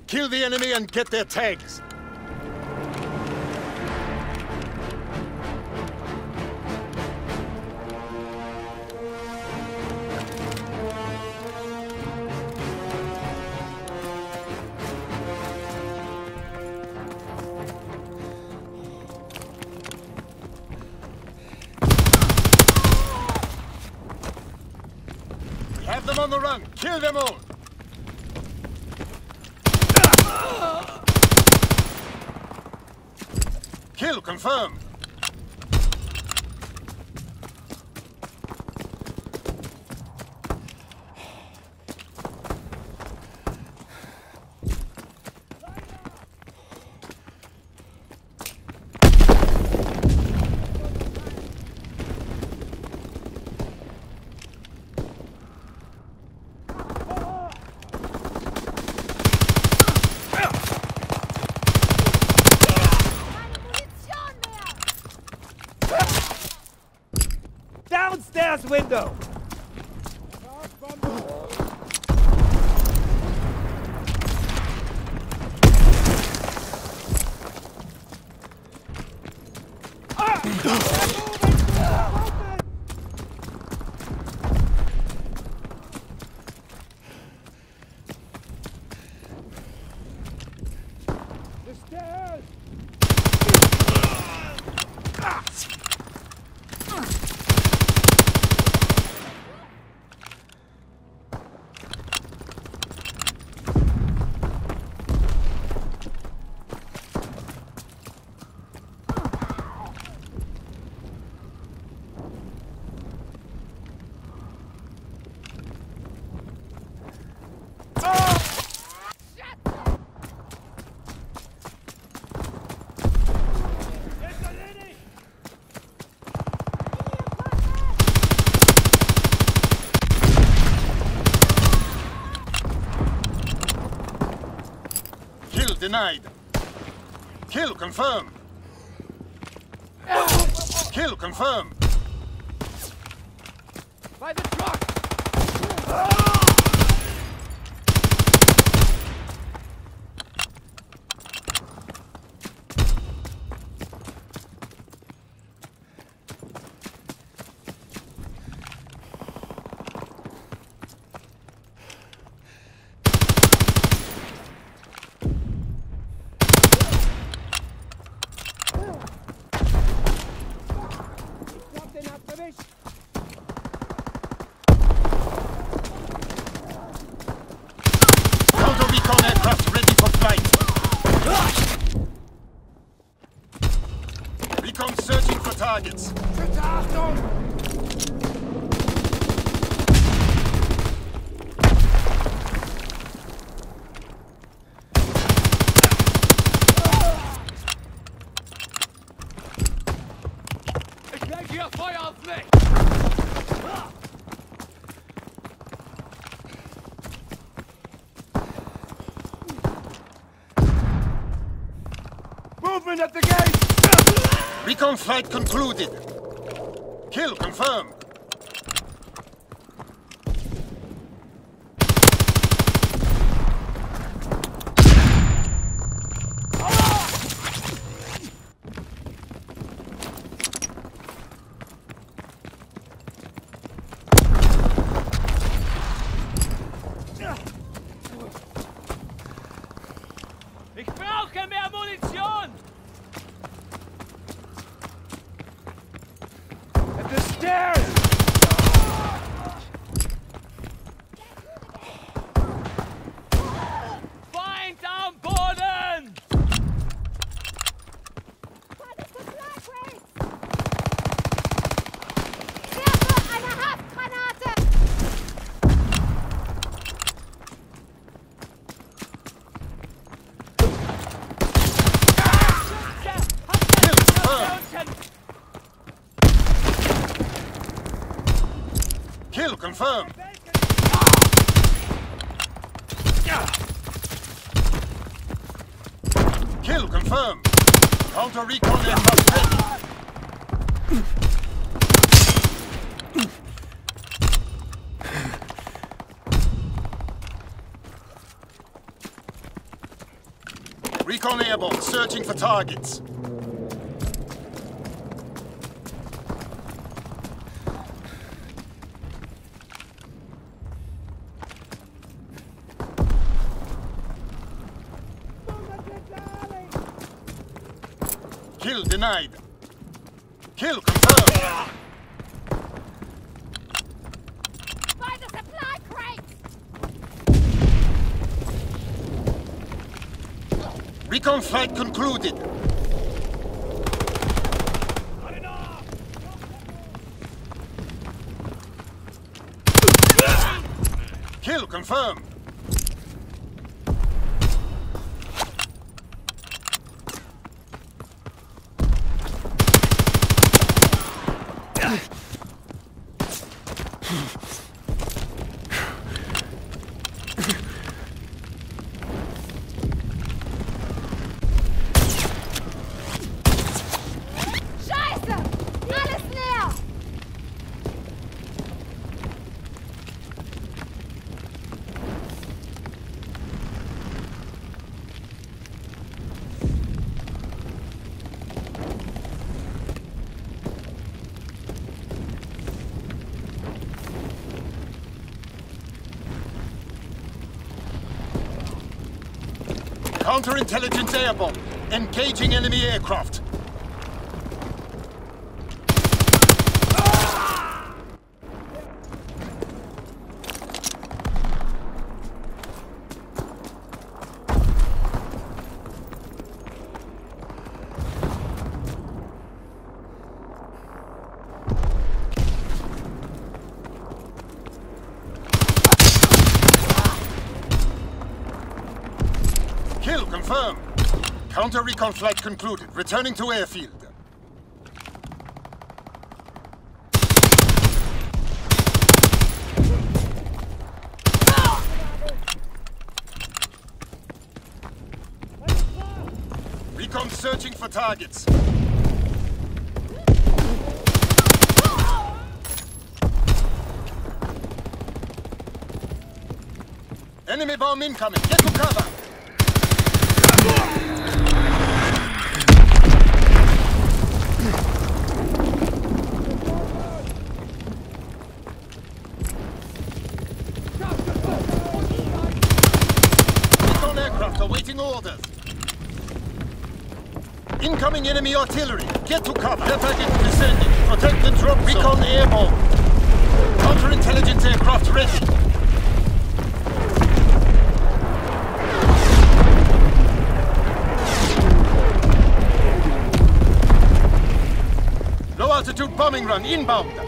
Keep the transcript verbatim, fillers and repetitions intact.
Kill the enemy and get their tags. Have them on the run! Kill them all! Kill confirmed! Downstairs window! The stairs! Kill denied. Kill confirmed. Kill confirmed. By the truck! Counter recon aircraft ready for flight. Recon searching for targets. Bitte Achtung! Ich leg hier Feuer auf mich! Movement at the gate! Recon flight concluded. Kill confirmed. Ich brauche mehr Munition! At the stairs! Feind am Boden! Werfe eine Haftgranate! Kill confirmed. Kill confirmed. Kill confirmed. Counter recon aircraft ready. Recon airborne, searching for targets. Kill denied. Kill confirmed. By the supply crates! Recon flight concluded. Kill confirmed. Scheiße! Alles leer! Counterintelligence airborne. Engaging enemy aircraft. Kill confirmed. Counter recon flight concluded. Returning to airfield. Recon searching for targets. Enemy bomb incoming. Get to cover. Recon aircraft awaiting orders. Incoming enemy artillery. Get to cover. Air package descending. Protect the drop zone. Recon airborne. Counterintelligence aircraft ready. Low altitude bombing run inbound.